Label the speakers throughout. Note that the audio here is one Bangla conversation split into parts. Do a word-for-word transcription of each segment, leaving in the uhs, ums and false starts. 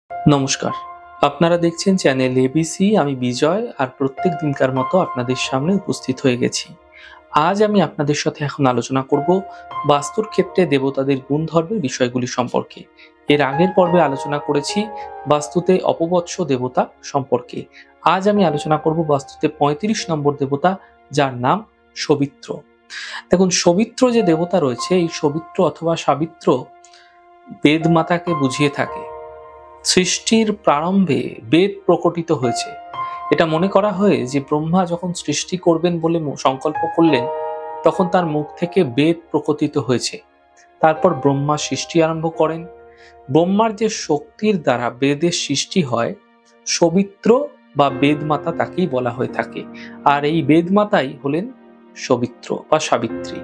Speaker 1: নমস্কার। আপনারা দেখছেন চ্যানেল এবিসি। আমি বিজয় আর প্রত্যেক দিনকার মতো আপনাদের সামনে উপস্থিত হয়ে গেছি। আজ আমি আপনাদের সাথে এখন আলোচনা করব বাস্তুর ক্ষেত্রে দেবতাদের গুণধর্মের বিষয়গুলি সম্পর্কে। এর আগের পর্বে আলোচনা করেছি বাস্তুতে অপবৎস দেবতা সম্পর্কে। আজ আমি আলোচনা করব বাস্তুতে পঁয়ত্রিশ নম্বর দেবতা, যার নাম সবিত্র। দেখুন, সবিত্র যে দেবতা রয়েছে, এই সবিত্র অথবা সাবিত্র বেদ মাতাকে বুঝিয়ে থাকে। সৃষ্টির প্রারম্ভে বেদ প্রকটিত হয়েছে। এটা মনে করা হয় যে ব্রহ্মা যখন সৃষ্টি করবেন বলে সংকল্প করলেন, তখন তার মুখ থেকে বেদ প্রকটিত হয়েছে। তারপর ব্রহ্মা সৃষ্টি আরম্ভ করেন। ব্রহ্মার যে শক্তির দ্বারা বেদের সৃষ্টি হয়, সবিত্র বা বেদমাতা তাকেই বলা হয়ে থাকে। আর এই বেদমাতাই হলেন সবিত্র বা সাবিত্রী।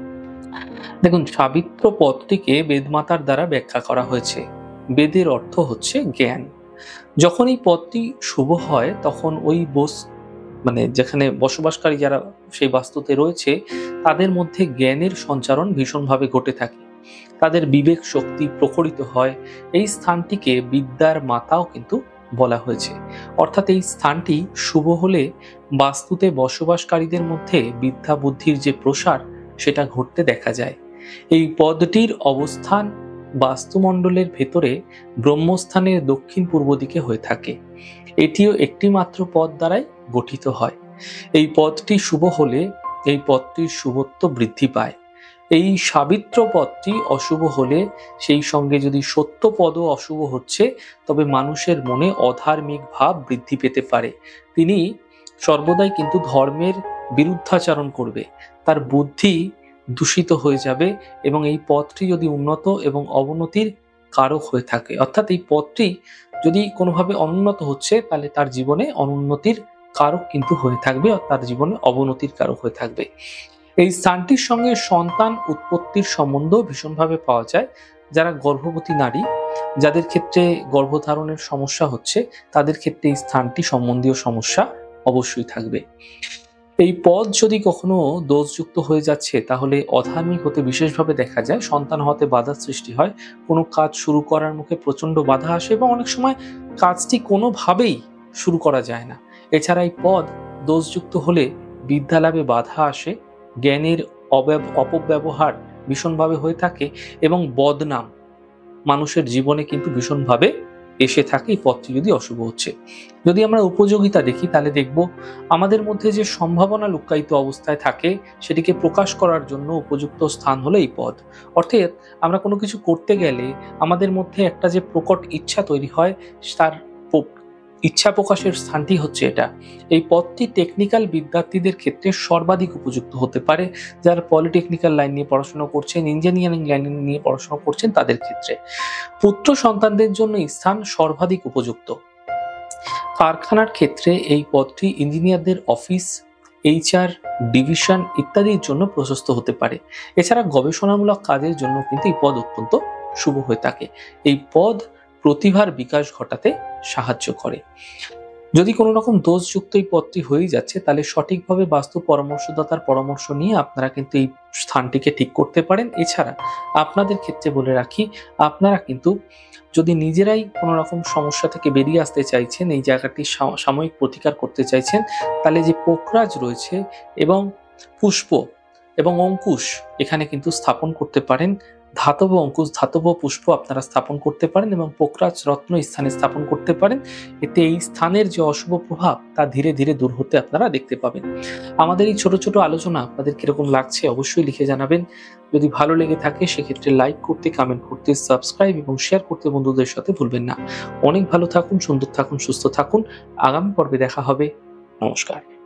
Speaker 1: দেখুন, সাবিত্র পদটিকে বেদমাতার দ্বারা ব্যাখ্যা করা হয়েছে। বেদের অর্থ হচ্ছে জ্ঞান। যখন এই পদটি শুভ হয়, তখন ওই বস মানে যেখানে বসবাসকারী যারা সেই বাস্তুতে রয়েছে, তাদের মধ্যে জ্ঞানের সঞ্চারণ ভীষণভাবে ঘটে থাকে। তাদের বিবেক শক্তি প্রখরিত হয়। এই স্থানটিকে বিদ্যার মাতাও কিন্তু বলা হয়েছে। অর্থাৎ এই স্থানটি শুভ হলে বাস্তুতে বসবাসকারীদের মধ্যে বিদ্যা বুদ্ধির যে প্রসার, সেটা ঘটতে দেখা যায়। এই পদটির অবস্থান বাস্তুমণ্ডলের ভেতরে ব্রহ্মস্থানের দক্ষিণ পূর্ব দিকে হয়ে থাকে। এটিও একটি মাত্র পদ দ্বারাই গঠিত হয়। এই পদটি শুভ হলে এই পদটির শুভত্ব বৃদ্ধি পায়। এই সাবিত্র পদটি অশুভ হলে, সেই সঙ্গে যদি সত্য পদও অশুভ হচ্ছে, তবে মানুষের মনে অধার্মিক ভাব বৃদ্ধি পেতে পারে। তিনি সর্বদাই কিন্তু ধর্মের বিরুদ্ধাচরণ করবে। তার বুদ্ধি দূষিত হয়ে যাবে এবং এই পথটি যদি উন্নত এবং অবনতির কারক হয়ে থাকে, অর্থাৎ এই পথটি যদি কোনোভাবে অনুন্নত হচ্ছে, তাহলে তার জীবনে অনুন্নতির কারক কিন্তু হয়ে থাকবে, তার জীবনে অবনতির কারক হয়ে থাকবে। এই স্থানটির সঙ্গে সন্তান উৎপত্তির সম্বন্ধ ভীষণভাবে পাওয়া যায়। যারা গর্ভবতী নারী, যাদের ক্ষেত্রে গর্ভধারণের সমস্যা হচ্ছে, তাদের ক্ষেত্রে এই স্থানটি সম্বন্ধীয় সমস্যা অবশ্যই থাকবে। এই পদ যদি কখনো দোষযুক্ত হয়ে যাচ্ছে, তাহলে অধার্মিক হতে বিশেষভাবে দেখা যায়। সন্তান হতে বাধার সৃষ্টি হয়। কোনো কাজ শুরু করার মুখে প্রচন্ড বাধা আসে এবং অনেক সময় কাজটি কোনোভাবেই শুরু করা যায় না। এছাড়া এই পদ দোষযুক্ত হলে বিদ্যা লাভে বাধা আসে, জ্ঞানের অপব্যবহার ভীষণভাবে হয়ে থাকে এবং বদনাম মানুষের জীবনে কিন্তু ভীষণভাবে এসে থাকে এই পথটি যদি অশুভ হচ্ছে। যদি আমরা উপযোগিতা দেখি, তাহলে দেখব আমাদের মধ্যে যে সম্ভাবনা লুক্কায়িত অবস্থায় থাকে, সেটিকে প্রকাশ করার জন্য উপযুক্ত স্থান হলো এই পদ। অর্থাৎ আমরা কোনো কিছু করতে গেলে আমাদের মধ্যে একটা যে প্রকট ইচ্ছা তৈরি হয়, তার ইচ্ছা প্রকাশের স্থানটি হচ্ছে এটা। এই পদটি টেকনিক্যাল বিদ্যার্থীদের ক্ষেত্রে সর্বাধিক উপযুক্ত হতে পারে। যারা পলিটেকনিক্যাল লাইন নিয়ে পড়াশোনা করছেন, ইঞ্জিনিয়ারিং লাইন নিয়ে পড়াশোনা করছেন, তাদের ক্ষেত্রে পুত্র সন্তানদের জন্য স্থান সর্বাধিক উপযুক্ত। কারখানার ক্ষেত্রে এই পদটি ইঞ্জিনিয়ারদের অফিস, এইচআর ডিভিশন ইত্যাদির জন্য প্রশস্ত হতে পারে। এছাড়া গবেষণামূলক কাজের জন্য কিন্তু এই পদ অত্যন্ত শুভ হয়ে থাকে। এই পদ প্রতিভার বিকাশ ঘটাতে সাহায্য করে। যদি কোনো রকম দোষযুক্ত এই পদটি হয়ে যাচ্ছে, তাহলে সঠিকভাবে বাস্তু পরামর্শদাতার পরামর্শ নিয়ে আপনারা কিন্তু এই স্থানটিকে ঠিক করতে পারেন। এছাড়া আপনাদের ক্ষেত্রে বলে রাখি, আপনারা কিন্তু যদি নিজেরাই কোনো রকম সমস্যা থেকে বেরিয়ে আসতে চাইছেন, এই জায়গাটি সাময়িক প্রতিকার করতে চাইছেন, তাহলে যে পোখরাজ রয়েছে এবং পুষ্প এবং অঙ্কুশ এখানে কিন্তু স্থাপন করতে পারেন। ধাতব অঙ্কুশ, ধাতব পুষ্প আপনারা স্থাপন করতে পারেন এবং পোখরাজ রত্ন স্থানে স্থাপন করতে পারেন। এতে এই স্থানের যে অশুভ প্রভাব, তা ধীরে ধীরে দূর হতে আপনারা দেখতে পাবেন। আমাদের এই ছোট ছোট আলোচনা আপনাদের কিরকম লাগছে অবশ্যই লিখে জানাবেন। যদি ভালো লেগে থাকে, সেক্ষেত্রে লাইক করতে, কমেন্ট করতে, সাবস্ক্রাইব এবং শেয়ার করতে বন্ধুদের সাথে ভুলবেন না। অনেক ভালো থাকুন, সুন্দর থাকুন, সুস্থ থাকুন। আগামী পর্বে দেখা হবে। নমস্কার।